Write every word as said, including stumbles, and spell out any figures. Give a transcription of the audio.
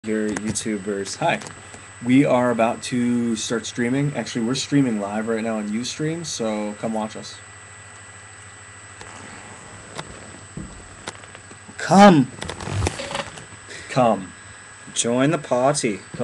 Here, YouTubers. Hi. We are about to start streaming. Actually, we're streaming live right now on Ustream, so come watch us. Come, Come. join the party.